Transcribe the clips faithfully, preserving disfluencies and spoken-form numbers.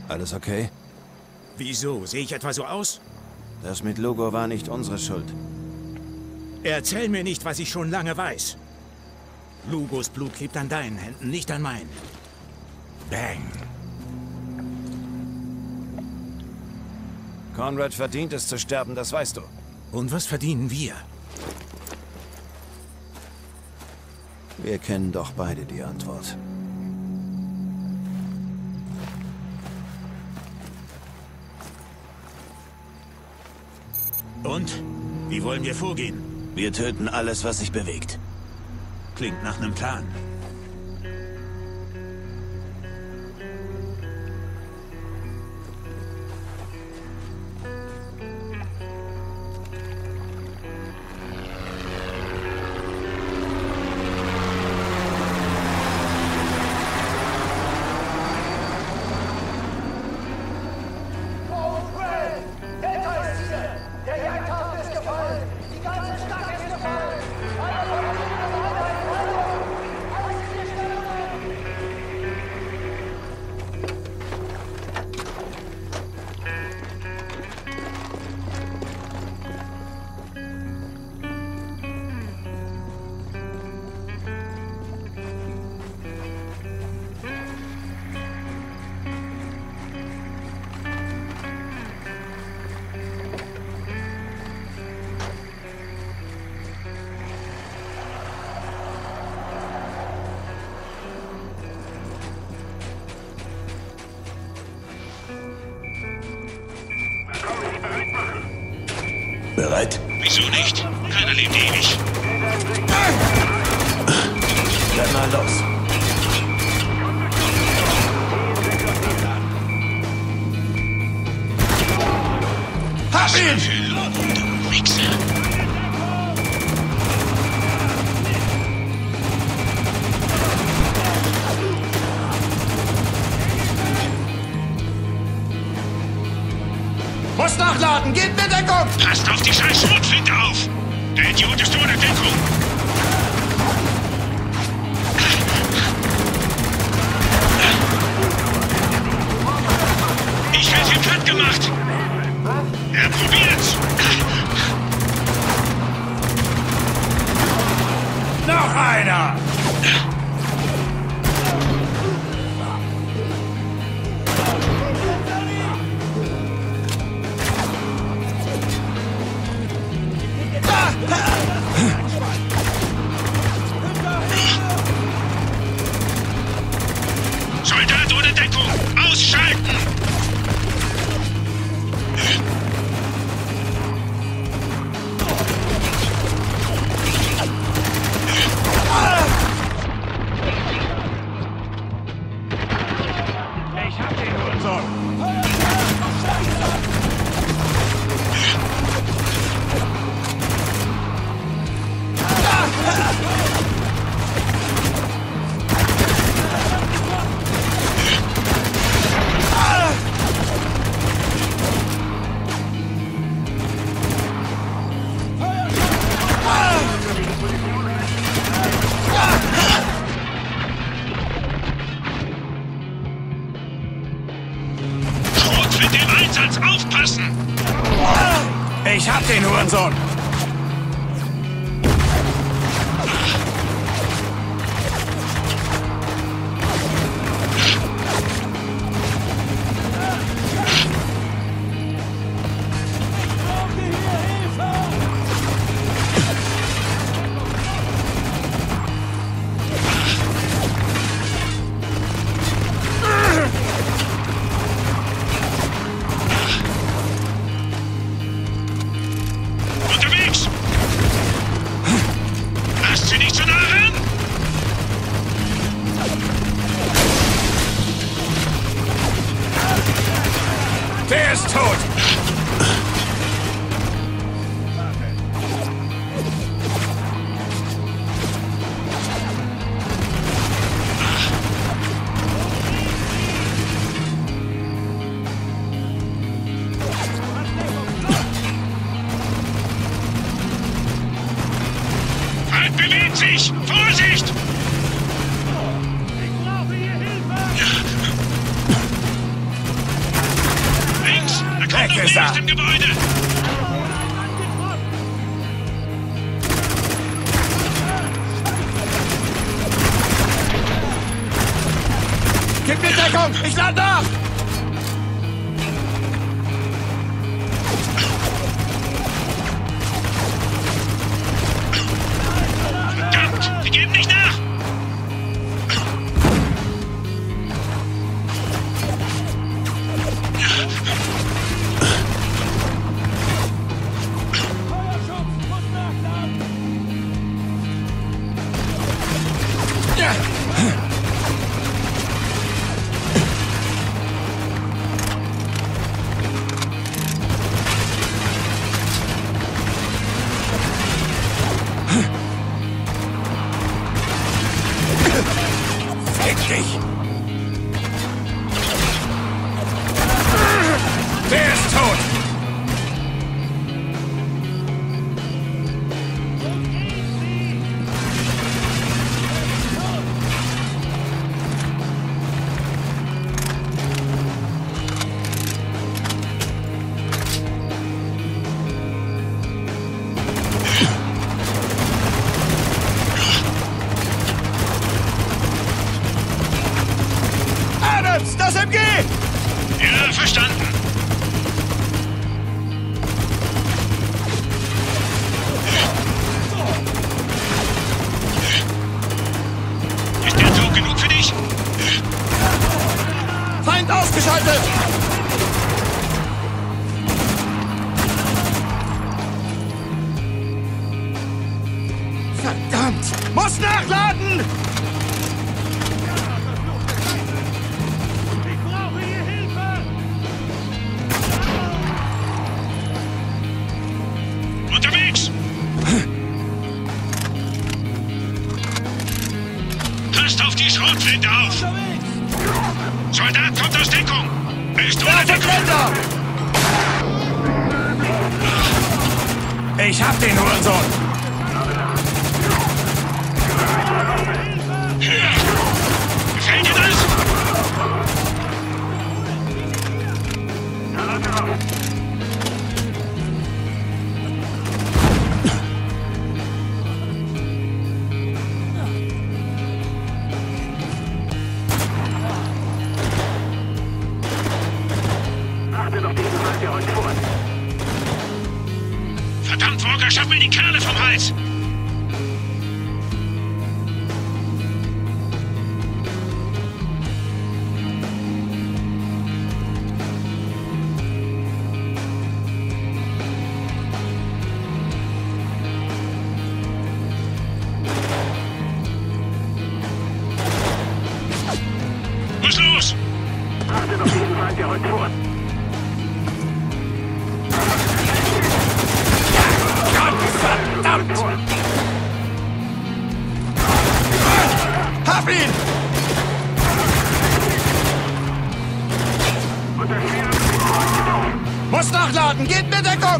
Alles okay? Wieso? Sehe ich etwa so aus? Das mit Lugo war nicht unsere Schuld. Erzähl mir nicht, was ich schon lange weiß. Lugos Blut klebt an deinen Händen, nicht an meinen. Bang. Conrad verdient es zu sterben, das weißt du. Und was verdienen wir? Wir kennen doch beide die Antwort. Und? Wie wollen wir vorgehen? Wir töten alles, was sich bewegt. Klingt nach einem Plan. Bereit? Wieso nicht? Keiner lebt ewig. Dann mal los. Hab ihn! Du Wichser. Muss nachladen! Gebt mir Deckung! Passt auf die scheiß Schrotflinte auf! Der Idiot ist ohne Deckung! Ich hätte ihn platt gemacht! Er probiert's! Noch einer! Soldat ohne Deckung! Ausschalten! Ich hab den Hurensohn! Schrotflinte im Einsatz! Aufpassen! Ich hab den Hurensohn! Unterwegs! Lasst sie nicht zu nah ran! Der ist tot! Halt, bewegt sich! Vorsicht! Nicht im Gebäude! Gib mir Deckung! Ich lade nach! Verdammt! Die geben nicht nach! Fick dich! Der ist tot! Adams, das M G! Ja, verstanden. Ist der Zug genug für dich? Feind ausgeschaltet! Verdammt! Muss nachladen! Ich brauche hier Hilfe! Unterwegs! Passt auf die Schrotflinte auf! Soldat kommt aus Deckung! Er ist ohne Deckung! Blender! Ich hab den Hurensohn! Gefällt dir das? Verdammt, Walker, schaff mir die Kerle vom Hals! Was los? Achtet auf diesen Feind, der rückt vor. Verdammt! Hab ihn! Muss nachladen! Gebt mir Deckung!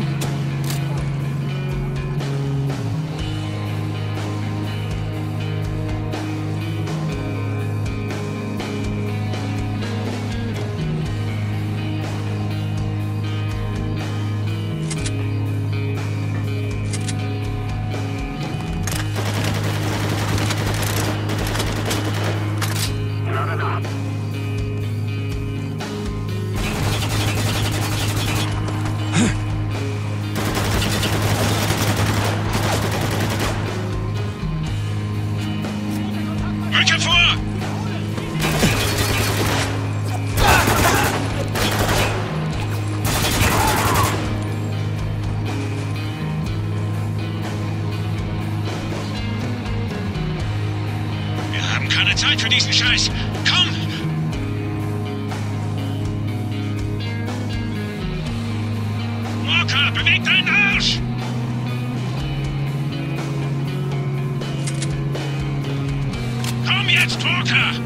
Rücke vor! Wir haben keine Zeit für diesen Scheiß. Komm! Walker, beweg deinen Arsch! Komm jetzt, Walker!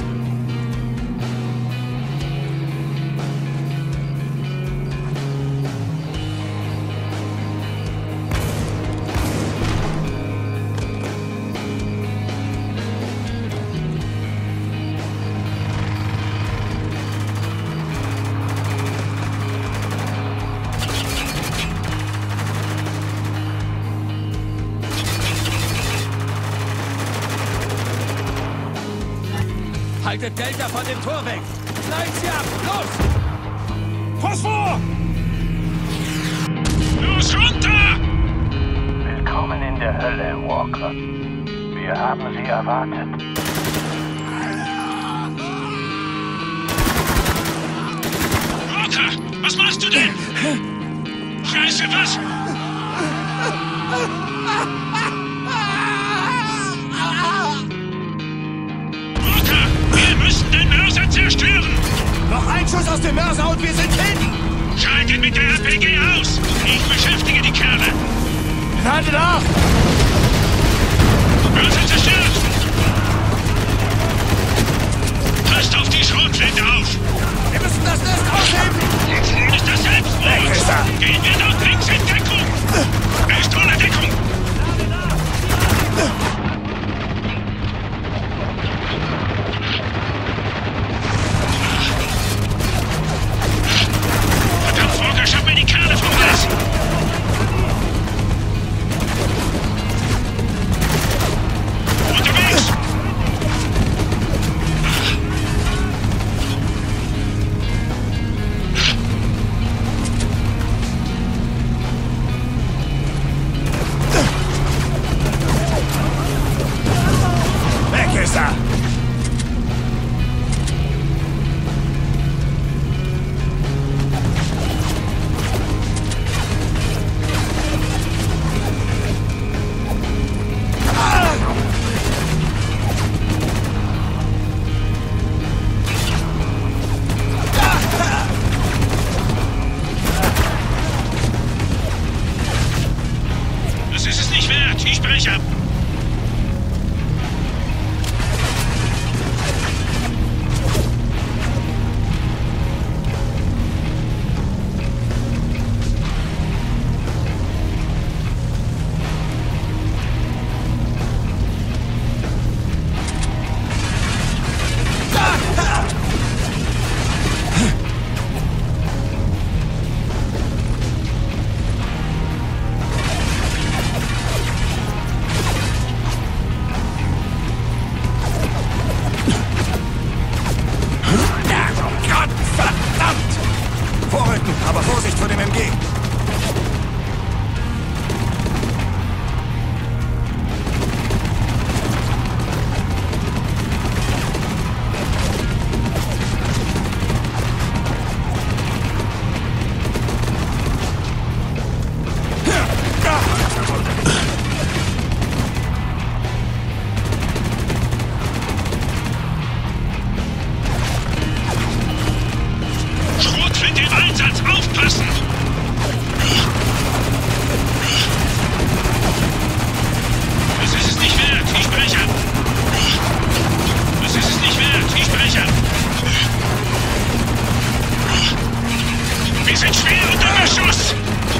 Haltet Delta von dem Tor weg! Schneid sie ab! Los! Pass vor! Los, runter! Willkommen in der Hölle, Walker. Wir haben Sie erwartet. Walker, was machst du denn? Scheiße, was? Walker, wir müssen den Mörser zerstören! Noch ein Schuss aus dem Mörser und wir sind hin! Schalt ihn mit der R P G aus! Ich beschäftige die Kerle! Ladet auf! Mörser zerstört! Passt auf die Schrotflinte auf! Wir müssen das Nest ausheben! Jetzt ist das Selbstmord! Weg ist er! Gehen wir dort links in Deckung! Er ist ohne Deckung! Verdammt, Walker, schaff mir die Kerle vom Hals! Unterwegs! Weg ist er! Das ist es nicht wert! Ich breche ab! Vorrücken, aber Vorsicht vor dem M G! Schrotflinte im Einsatz! Aufpassen! Das ist es nicht wert! Ich breche ab! Das ist es nicht wert! Ich breche ab! Wir sind schwer unter Beschuss!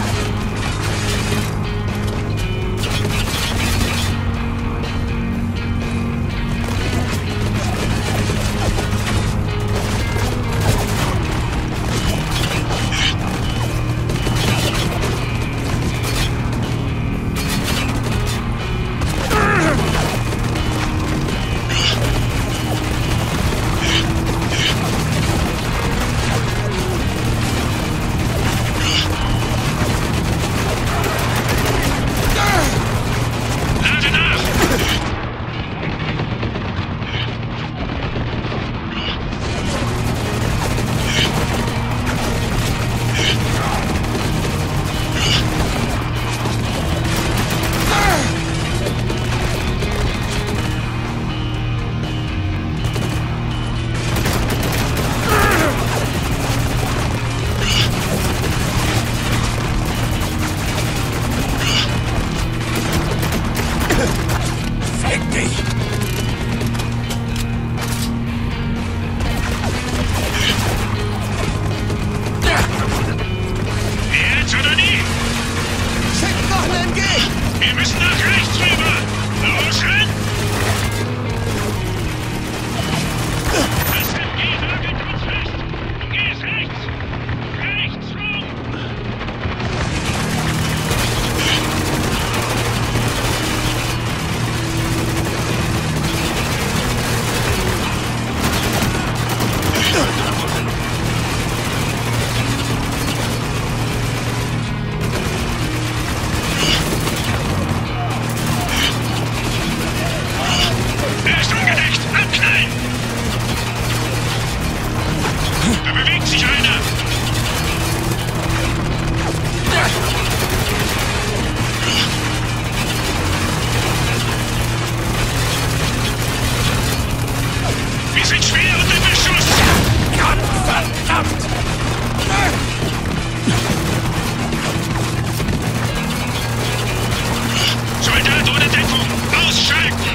Lade nach! Fick dich! Jetzt oder nie! Schickt noch ein M G! Wir müssen nach rechts rüber! Los, renn! Das M G nagelt uns fest! Du gehst rechts! Rechts rum! sind schwer unter Beschuss! Gott verdammt! Soldat ohne Deckung! Ausschalten!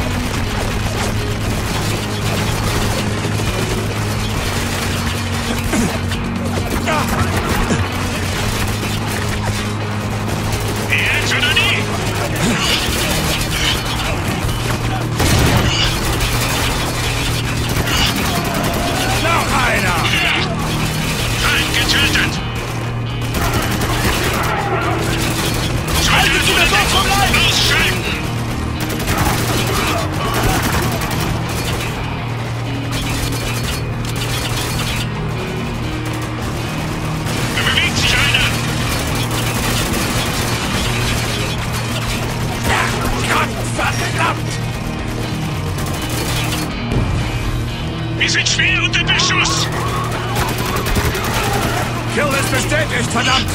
Jetzt oder nie! Noch einer! Feind getötet! Soldat ohne Deckung! Ausschalten! Da bewegt sich einer! Gott verdammt! Wir sind schwer unter Beschuss! Kill ist bestätigt, verdammt!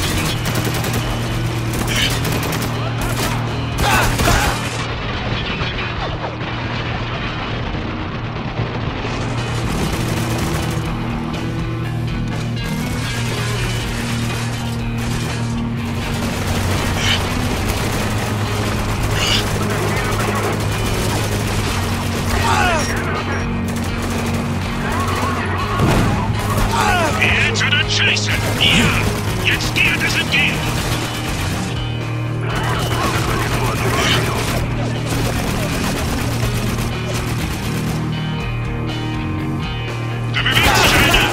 Jetzt oder Scheiße! Ja! Jetzt dir das entgehen! Da bewegt sich einer!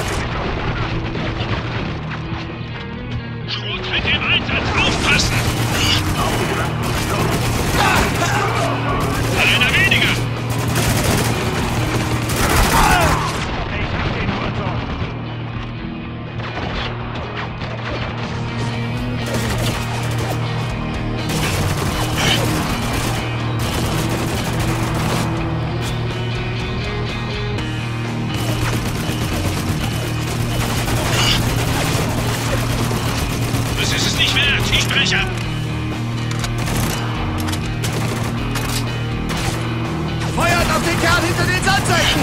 Schrotflinte im Einsatz! Aufpassen! Einer weniger! Das ist es nicht wert! Ich spreche! Feuert auf den Kerl hinter den Sandsäcken!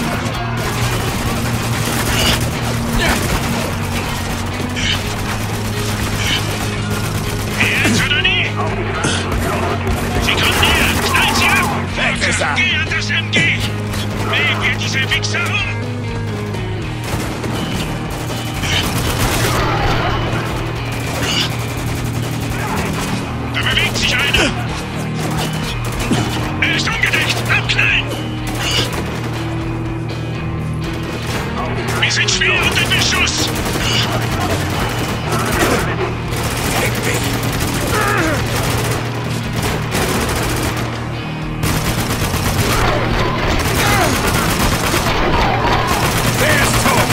Jetzt oder nie! Sie kommen näher! Knallt sie ab! Weg ist er! Geh an das M G! Legen wir diese Wichser um! Da bewegt sich einer! Er ist ungedeckt! Abknallen! Wir sind schwer unter Beschuss! Der ist tot!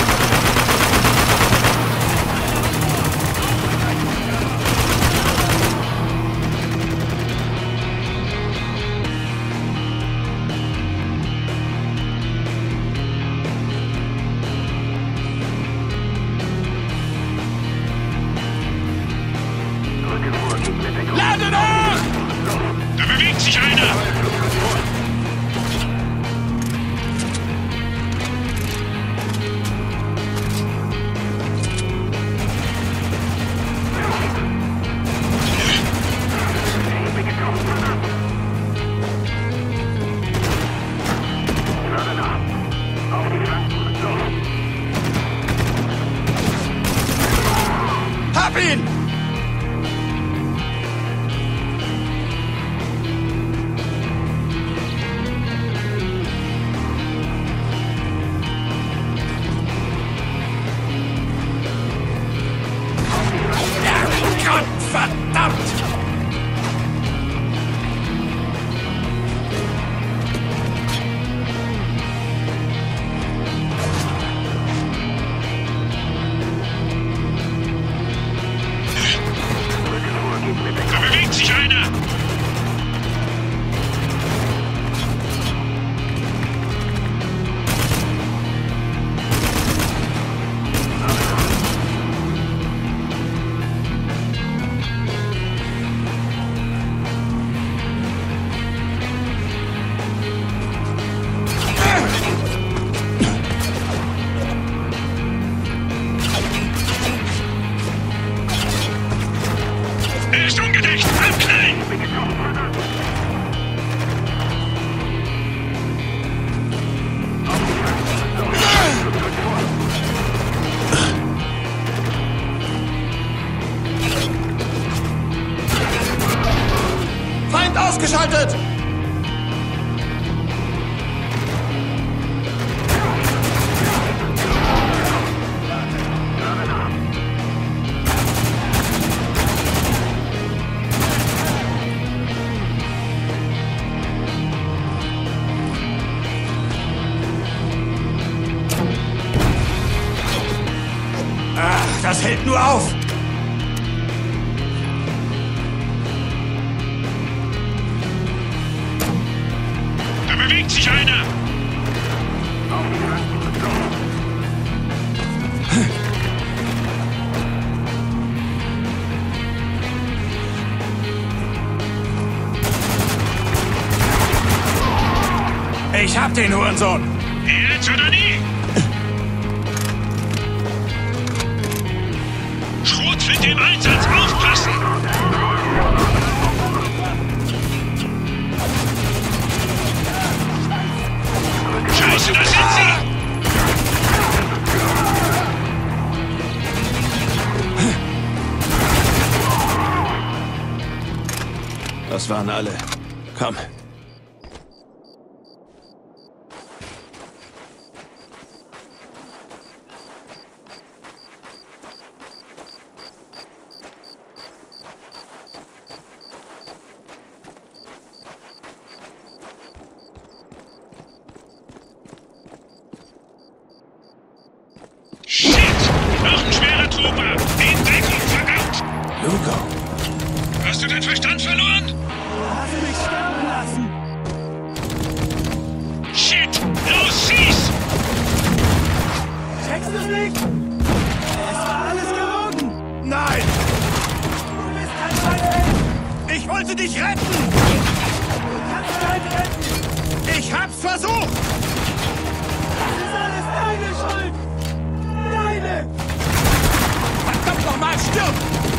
Lade nach! Da bewegt sich einer! Hab ihn! Gott verdammt! Da bewegt sich einer! ausgeschaltet! Ach, das hält nur auf! Da bewegt sich einer! Ich hab den Hurensohn! Jetzt oder nie! Schrotflinte im Einsatz! Aufpassen! Scheiße, da sind sie! Das waren alle. Komm. Shit! Noch ein schwerer Trooper! In Deckung, verdammt! Lugo. Hast du den Verstand verloren? Hast du mich sterben lassen? Shit! Los, schieß! Checkst du es nicht? Es war alles gelogen! Nein! Du bist kein Scheißheld! Ich wollte dich retten! Du kannst keinen retten! Ich hab's versucht! Das ist alles deine Schuld! Deine! Verdammt nochmal, stirb!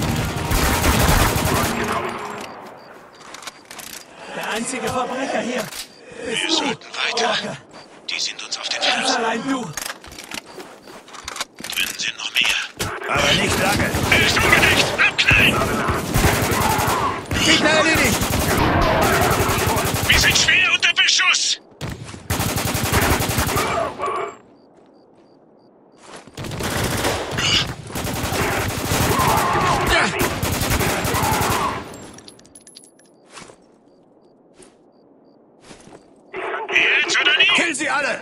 Der einzige Verbrecher hier Wir bist du! sollten weiter. Walker. Die sind uns auf den Ganz Fersen. allein du! Drinnen sind noch mehr. Aber nicht lange. Er ist ungedeckt! Abknallen! Gegner erledigt! Wir sind schwer unter Beschuss! Jetzt oder nie? Kill sie alle!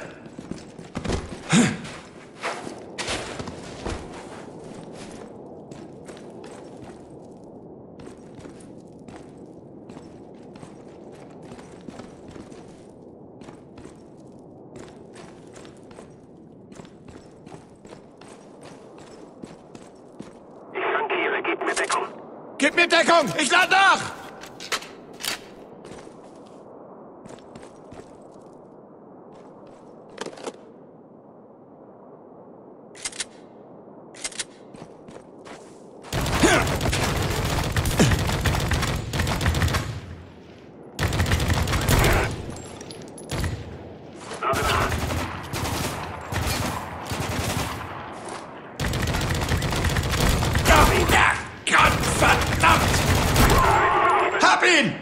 Gib mir Deckung! Ich lade nach! Gottverdammt! Hab ihn!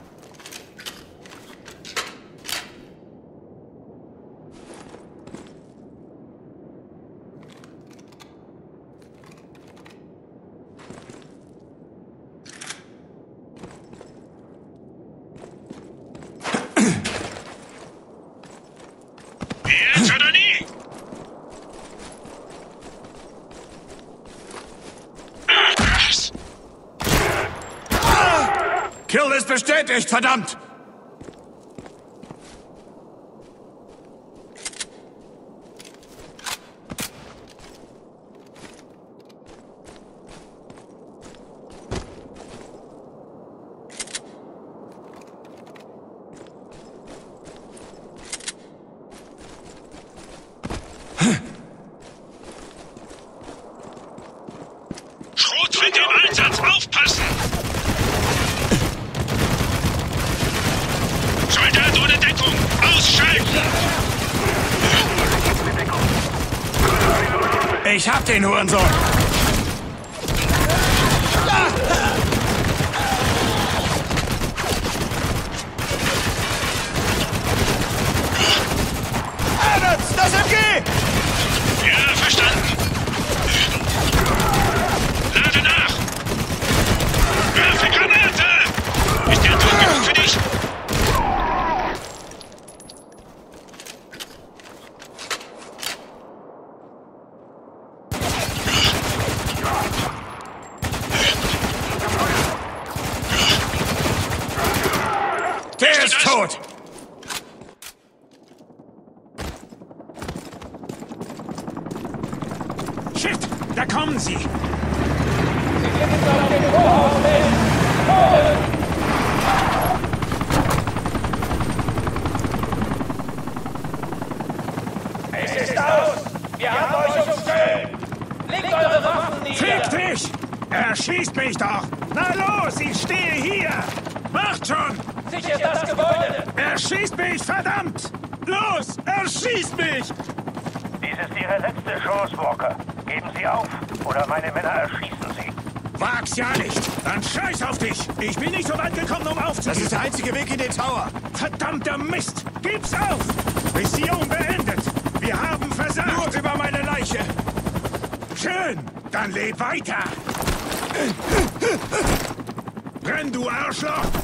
Jetzt oder nie? Was? Kill ist bestätigt, verdammt! Schrotflinte im Einsatz! Aufpassen! Soldat ohne Deckung! Ausschalten! Ich hab den Hurensohn! tot! Shit, da kommen sie! Es ist aus! Wir haben euch umstellt! Legt eure Waffen nieder! Fick dich! Er schießt mich doch! Na los, ich stehe hier! Macht schon! Sichert das Gebäude! Er schießt mich, verdammt! Los, er schießt mich! Dies ist Ihre letzte Chance, Walker. Geben Sie auf, oder meine Männer erschießen Sie. Wag's ja nicht! Dann scheiß auf dich! Ich bin nicht so weit gekommen, um aufzugeben! Das ist der einzige Weg in den Tower. Verdammter Mist! Gib's auf! Mission beendet! Wir haben versagt! Nur über meine Leiche. Schön! Dann leb weiter! Brenn, du Arschloch!